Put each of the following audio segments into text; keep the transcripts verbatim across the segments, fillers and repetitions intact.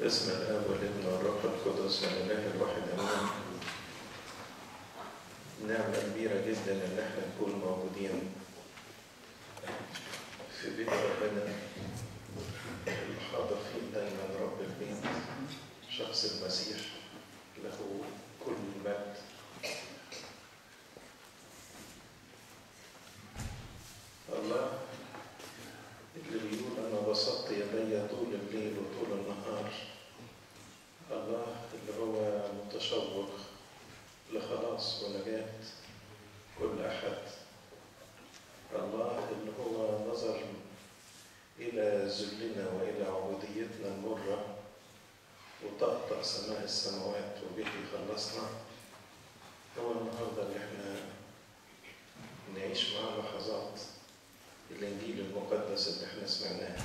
باسم الآب والابن والروح القدس والإله الواحد آمين. نعمة كبيرة جدا إن احنا نكون موجودين في بيت ربنا اللي حاضر فيه دايما رب البيت شخص المسيح له كل المجد. الله اللي بيقول أنا بسطت يدي طول الليل وطول النهار، الله اللي هو متشوق لخلاص ونجاة كل أحد، الله اللي هو نظر إلى ذلنا وإلى عبوديتنا المرة وطأطأ سماء السماوات وبه خلصنا. هو النهارده اللي احنا نعيش معاه لحظات الإنجيل المقدس اللي احنا سمعناه.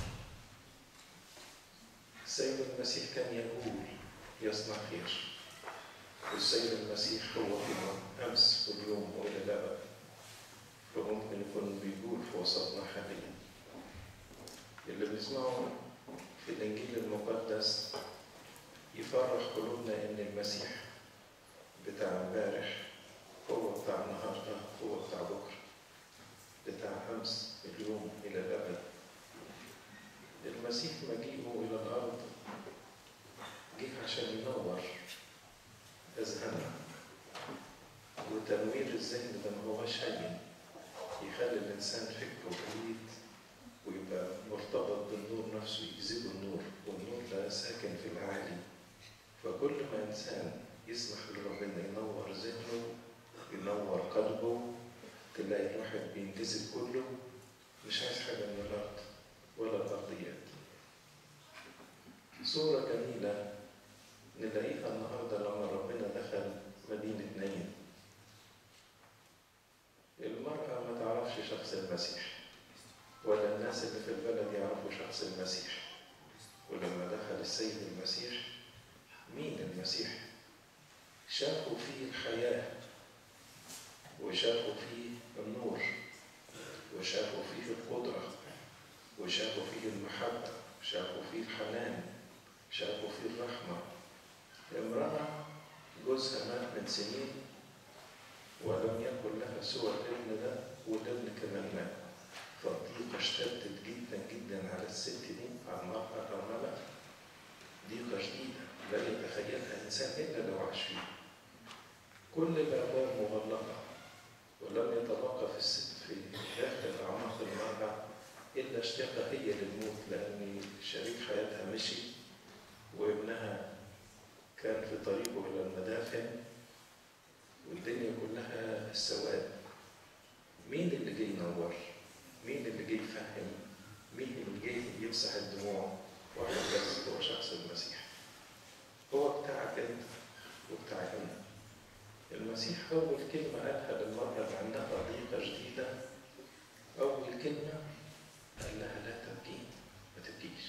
السيد المسيح كان يقول يصنع خير، والسيد المسيح هو هو أمس واليوم وإلى الأبد، فممكن يكون بيقول في وسطنا حاليا. اللي بنسمعه في الإنجيل المقدس يفرح قلوبنا إن المسيح بتاع امبارح هو بتاع النهارده هو بتاع بكره، بتاع أمس اليوم إلى الأبد. المسيح مجيئه إلى الأرض جه عشان ينور أذهاننا، وتنوير الذهن ده ما هوش هين، يخلي الإنسان فكره بعيد ويبقى مرتبط بالنور نفسه، يجذبه النور، والنور ده ساكن في العالي. فكل ما إنسان يسمح لربنا ينور ذهنه ينور قلبه، تلاقي الواحد بينجذب كله، مش عايز حاجة من الأرض ولا الأرضيات. صورة جميلة نلاقيها النهاردة لما ربنا دخل مدينة نايين. المرأة ما تعرفش شخص المسيح، ولا الناس اللي في البلد يعرفوا شخص المسيح. ولما دخل السيد المسيح، مين المسيح؟ شافوا فيه الحياة، وشافوا فيه النور، وشافوا فيه القدرة، وشافوا فيه المحبة، وشافوا فيه الحنان، شافوا فيه الرحمة. امرأة جوزها مات من سنين ولم يكن لها سوى الابن ده، والابن كمان مات، فالضيقة اشتدت جدا جدا على الست دي، على المرأة الأرملة، ضيقة شديدة لا يتخيلها إنسان إلا لو عاش فيها. كل الأبواب مغلقة، ولم يتبقى في الست في داخل أعماق المرأة إلا اشتاقها هي للموت، لأن شريك حياتها مشي وابنها كان في طريقه إلى المدافن والدنيا كلها السواد. مين اللي جاي ينور؟ مين اللي جاي يفهم؟ مين اللي جاي يمسح الدموع؟ واحد بس، هو شخص المسيح. هو بتاعك انت وبتاعك انا. المسيح أول كلمة قالها للمرأة اللي عندها ضيقة شديدة، أول كلمة قال لها لا تبكي، ما تبكيش.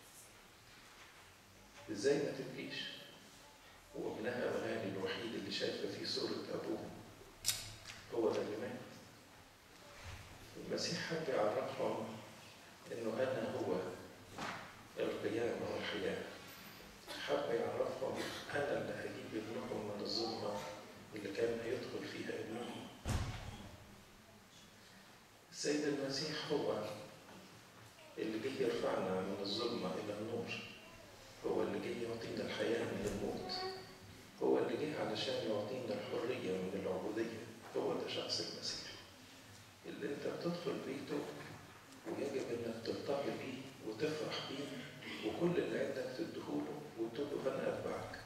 إزاي ما تبكيش؟ وابنها الغالي الوحيد اللي شايفة فيه صورة أبوه هو ده اللي مات. المسيح حب يعرفهم إنه أنا هو القيامة والحياة. حب يعرفهم أنا اللي هجيب ابنهم من الظلمة اللي كان هيدخل فيها ابنهم. السيد المسيح هو اللي جه يرفعنا من الظلمة إلى النور، هو اللي جه يعطينا الحياة من الموت، هو اللي جه علشان يعطينا الحرية من العبودية. هو ده شخص المسيح اللي انت بتدخل بيته ويجب انك تلتقي بيه وتفرح بيه، وكل اللي عندك تديهوله وتقول له انا اتبعك.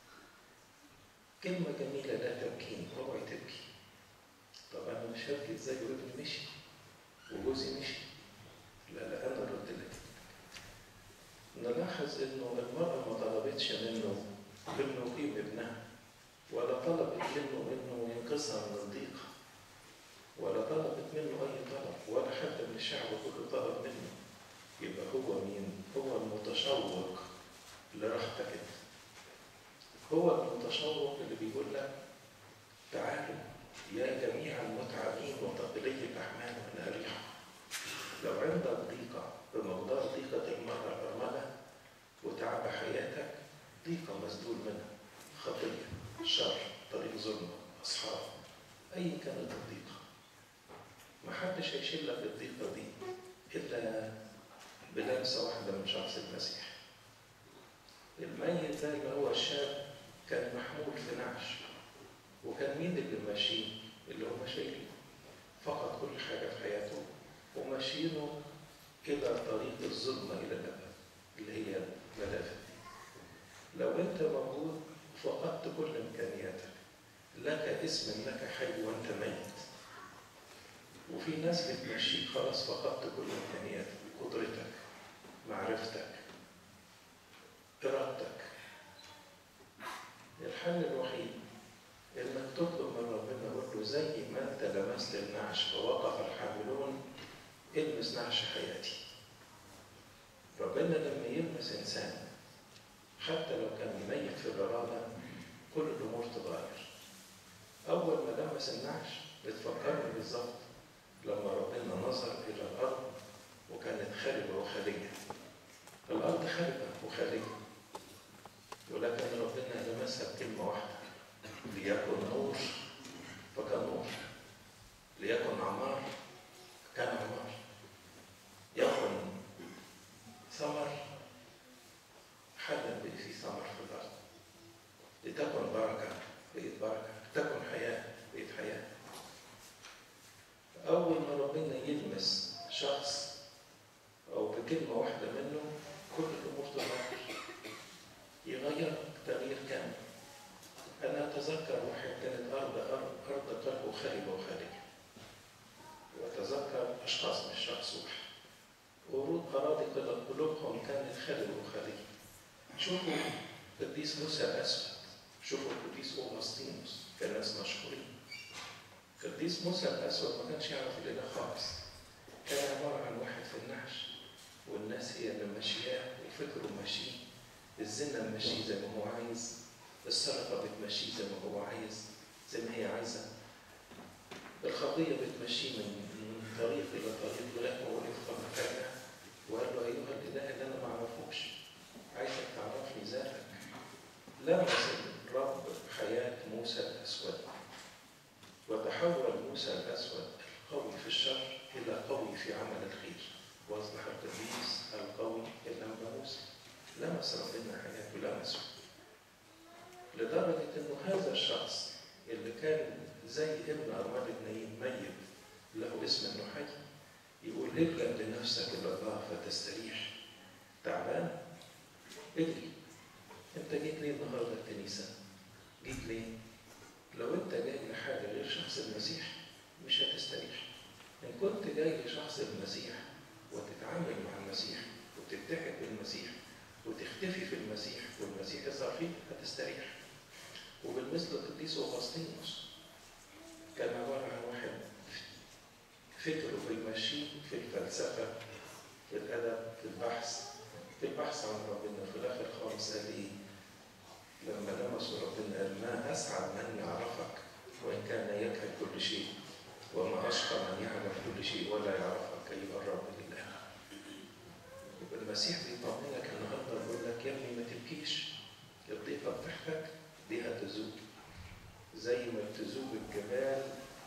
كلمة جميلة لا تبكين، اوعي تبكي. طب انا مش هبكي ازاي وابني مشي وجوزي مشي؟ لا لا انا رد لك. نلاحظ انه المرأة ما طلبتش منه انه يقيم ابنها، ولا طلبت منه انه ينقذها من الضيقة، ولا طلبت منه اي طلب، ولا حتى من الشعب كله طلب منه. يبقى هو مين؟ هو المتشوق لراحتك انت. هو المتشوق اللي بيقول لك تعالوا يا جميع المتعبين وثقلي الاحمال من اريحكم. لو عندك ضيقة بمقدار ضيقة المرأة الأرملة وتعب حياتك، ضيقة مسدود منها، خطية، شر، طريق ظلمة، أصحاب، أي كانت الضيقة. محدش هيشيل لك الضيقة دي إلا بلمسة واحدة من شخص المسيح. الميت ده اللي هو الشاب كان محمول في نعش، وكان مين اللي ماشيه؟ اللي هم شايلينه، فقد كل حاجة في حياته وماشيينه إلى طريق الظلمة إلى الأبد اللي هي ملافة. لو أنت موجود فقدت كل إمكانياتك، لك اسم لك حي وأنت ميت. وفي ناس بتمشيك خلاص فقدت كل إمكانياتك، قدرتك، معرفتك، إرادتك. الحل الوحيد إنك تطلب من ربنا، قول له زي ما أنت لمست النعش فوقف الحاملون، المس نعش حياتي. ربنا لما يلمس إنسان حتى لو كان ميت في الغرابة كل الأمور تتغير. أول ما لمس النعش بتفكرني بالظبط لما ربنا نظر إلى الأرض وكانت خاربة وخالية. الأرض خاربة وخالية، ولكن ربنا لمسها بكلمة واحدة: ليكن نور فكان نور، ليكن عمار كان عمار، يكن ثمر حدا بقي في ثمر في الأرض، لتكن بركة بقيت بركة، لتكن حياة بقيت حياة. أول ما ربنا يلمس شخص أو بكلمة واحدة منه كل الأمور تتغير، يغير تغيير كامل. أنا أتذكر واحد كانت أرض أرض أرض قلبه خاربة وخالية، وأتذكر أشخاص مش شخص واحد ورود أراضي قلوبهم كانت خاربة وخالية. شوفوا قديس موسى الأسود، شوفوا قديس أوغسطينوس، كان ناس مشهورين. قديس موسى الأسود ما كانش يعرف الإله خالص، كان عبارة عن واحد في النعش والناس هي اللي ماشياه وفكره ماشيه، الزنا ماشيه زي ما هو عايز، السرقة بتمشيه زي ما هو عايز زي ما هي عايزة، الخطية بتمشيه من طريق إلى طريق لغاية ما وقف في مكانه وقال له أيها الإله اللي أنا ما أعرفوش، عايزك تعرفني ذاتك. لمس الرب حياة موسى الأسود وتحول موسى الأسود القوي في الشر إلى قوي في عمل الخير، وأصبح القديس القوي إلا موسى. لمس ربنا حياته، لمسه لدرجة إنه هذا الشخص اللي كان زي ابن أرملة نايين ميت له اسم إنه حي، يقول الجأ لنفسك إلى الله فتستريح. تعبان؟ اجري. أنت جيت ليه النهارده الكنيسة؟ جيت ليه؟ لو أنت جاي لحاجة غير شخص المسيح مش هتستريح. إن كنت جاي لشخص المسيح وتتعامل مع المسيح وتتحد بالمسيح وتختفي في المسيح والمسيح يظهر فيك هتستريح. وبالمثل القديس أوغسطينوس كان عبارة عن واحد فكره بيمشيه في الفلسفة، في الأدب، في البحث، في البحث عن ربنا. في الآخر خالص قال إيه؟ لما لمسوا ربنا قال: ما أسعد من يعرفك وإن كان يجهل كل شيء، وما أشقى من يعلم كل شيء ولا يعرفك أيها الرب الإله. يبقى المسيح بيطمنك النهارده بيقول لك يا ابني ما تبكيش، الضيقة بتاعتك دي هتذوب زي ما بتذوب الجبال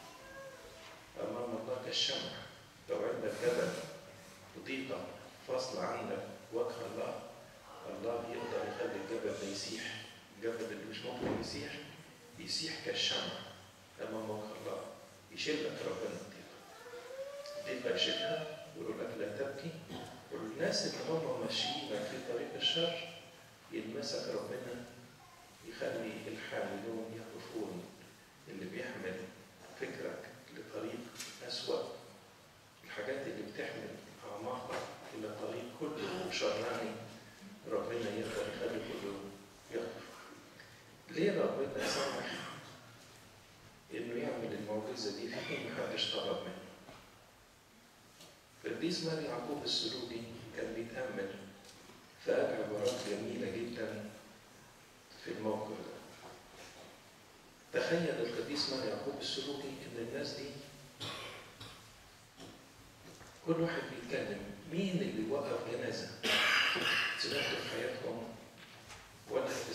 أمام الله كالشمع. لو عندك جبل وضيقة فاصلة عندك وجه الله، الله يقدر يخلي الجبل ده يسيح. الجبل اللي مش ممكن يسيح يسيح كالشمع أمام وجه الله. يشيل لك ربنا الضيقة، الضيقة يشيلها ويقول لك لا تبكي. والناس اللي هم ماشيين في طريق الشر يلمسك ربنا يخلي الحاملون يقفون، اللي بيحمل فكرك لطريق أسوأ، الحاجات اللي بتحمل أعماقك إلى طريق كله شراني، ربنا يقدر يخلي كله يقف. ليه ربنا سمح إنه يعمل المعجزة دي في حين محدش طلب منه؟ القديس ماري يعقوب السلوكي كان بيتأمل فقال عبارات جميلة جدا في الموقف ده. تخيل القديس ماري يعقوب السلوكي إن الناس دي كل واحد بيتكلم، مين اللي وقف جنازة سمعته في حياتهم ولا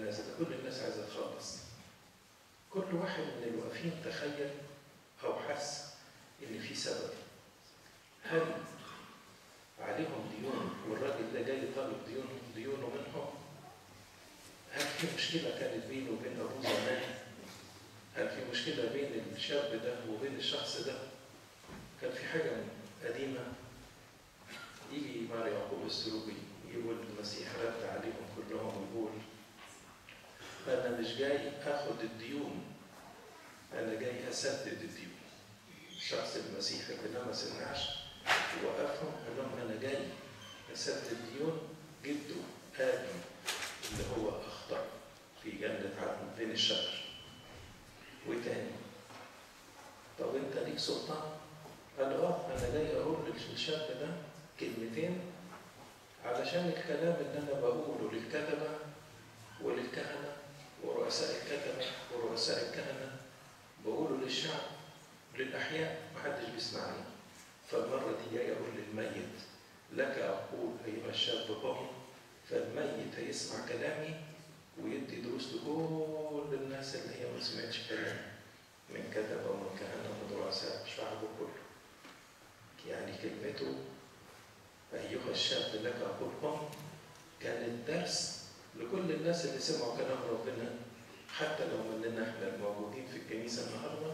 الناس ده؟ كل الناس عايزة تخلص. كل واحد من الواقفين تخيل أو حس إن في سبب. هل عليهم ديون والراجل ده جاي طالب ديون ديونه منهم؟ هل في مشكلة كانت بينه وبين أبوه زمان؟ هل في مشكلة بين الشاب ده وبين الشخص ده؟ كان في حاجة قديمة؟ يجي مار يعقوب السلوكي يقول المسيح رد عليهم كلهم ويقول أنا مش جاي آخد الديون، أنا جاي أسدد الديون. الشخص المسيح اللي لمس النعش ووقفهم قال لهم أنا جاي أسدد الديون جده آدم اللي هو أخطأ في جنة عدن بين الشجر. وتاني طب أنت ليك سلطان؟ قال اه أنا جاي أقول للشاب ده كلمتين علشان الكلام اللي أنا بقوله للكتبة وللكهنة ورؤساء الكتبة ورؤساء الكهنة بقوله للشعب للأحياء محدش بيسمعني. فالمرة دي جاي أقول للميت لك أقول أيها الشاب قم. فالميت هيسمع كلامي ويدي دروس لكل الناس اللي هي ما سمعتش كلامي من كتبة ومن كهنة ومن رؤساء شعبه كله. يعني كلمته أيها الشاب لك أقول قم كانت درس لكل الناس اللي سمعوا كلام ربنا، حتى لو مننا احنا الموجودين في الكنيسة النهارده.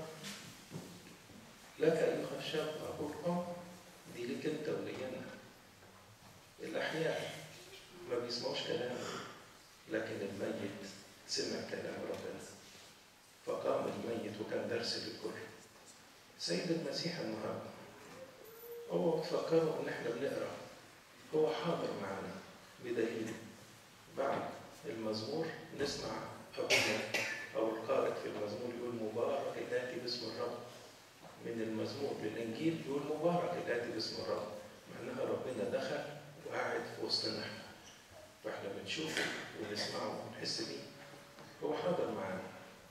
لك أيها الشاب أقول قم دي ليك أنت ولينا. الأحياء ما بيسمعوش كلام، لكن الميت سمع كلام ربنا فقام الميت وكان درس للكل. سيد المسيح النهارده هو بتفكروا ان احنا بنقرا، هو حاضر معنا بدليل بعد المزمور نسمع ابونا او القارئ في المزمور يقول مبارك الاتي باسم الرب. من المزمور للانجيل يقول مبارك الاتي باسم الرب، معناها ربنا دخل وقاعد في وسطنا احنا، فاحنا بنشوفه ونسمعه ونحس بيه. هو حاضر معانا.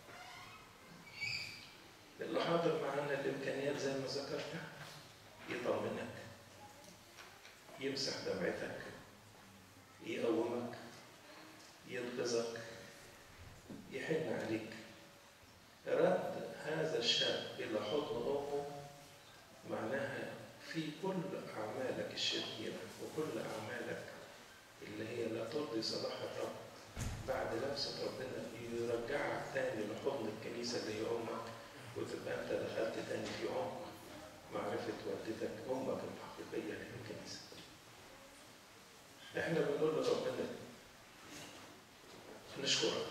اللي حاضر معانا الامكانيات زي ما ذكرتها، يطمنك، يمسح دمعتك، يقومك، ينقذك، يحن عليك. رد هذا الشاب إلى حضن أمه معناها في كل أعمالك الشريرة وكل أعمالك اللي هي لا ترضي صلاح الرب بعد لمسة ربنا يرجعك تاني لحضن الكنيسة اللي هي أمك، وتبقى أنت دخلت تاني في عمق معرفة والدتك أمك الحقيقية اللي هي الكنيسة. إحنا بنقول لربنا نشكرك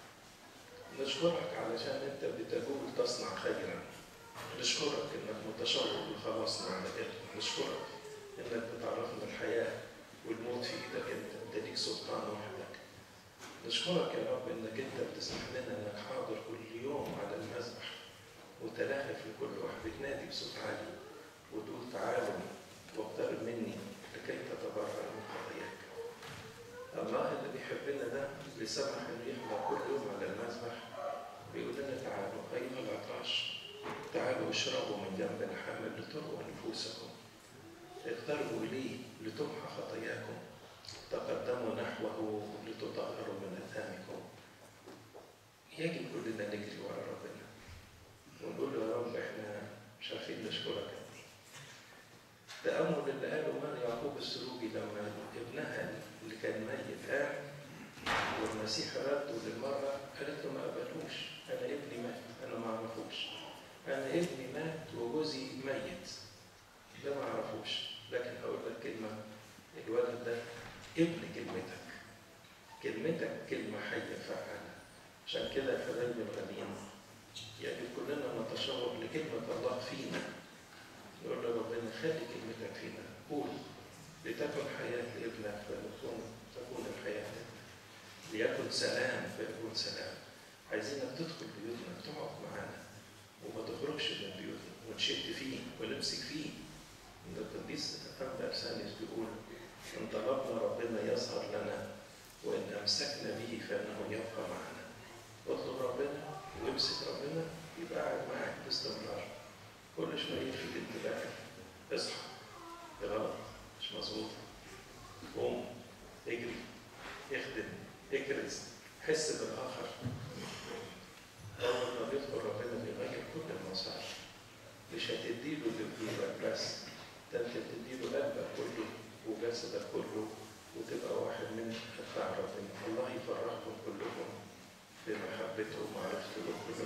نشكرك علشان أنت بتجول تصنع خيرا. نشكرك إنك متشوق لخلاصنا على الآخر. نشكرك إنك بتعرفنا الحياة والموت في إيدك أنت، أنت ليك سلطان وحدك. نشكرك يا رب إنك أنت بتسمح لنا إنك حاضر كل يوم على المذبح وتلاهف لكل واحد بتنادي بصوت عالي وتقول تعالوا واقترب مني لكي تتبرأ من خطاياك. الله اللي بيحبنا ده اللي سمح إنه يحضر كل يوم على المذبح بيقول لنا تعالوا أيها العطاش تعالوا اشربوا من جنب الحامل لترووا نفوسكم، اقتربوا إليه لتمحى خطاياكم، تقدموا نحوه لتطهروا من آثامكم. يجب كلنا نجري ورا ربنا ونقول له يا رب احنا مش عارفين نشكرك قد ايه. تأمل اللي قاله مار يعقوب السلوكي لما ابنها اللي كان ميت قام والمسيح رده للمرة قالت له ما قبلوش، أنا ابني مات، أنا ما أعرفوش، أنا ابني مات وجوزي ميت، ده ما أعرفوش، لكن هقول لك كلمة، الولد ده ابن كلمتك، كلمتك كلمة حية فعالة. عشان كده يا حبايبي الغاليين يجب كلنا نتشوق لكلمة الله فينا. نقول له ربنا خلي كلمتك فينا، قول لتكن حياة لابنك فلتكون تكون الحياة لابنك، ليكن سلام فيكون سلام. عايزينك تدخل بيوتنا تقعد معانا وما تخرجش من بيوتنا ونشد فيه ونمسك فيه. إن القديس أنبا أرسانيوس بيقول إن طلبنا ربنا يظهر لنا وإن أمسكنا به فإنه يبقى معنا. اطلب ربنا وامسك ربنا يبقى قاعد معاك باستمرار. كل شوية في انتباهك، اصحى، ده غلط، مش مظبوط، قوم، اجري، اخدم، اكرز، حس بالراحة. بس، ده انت بتديله قلبك كله وجسدك كله وتبقى واحد من خفاع ربنا. الله يفرحكم كلكم بمحبته ومعرفته لكل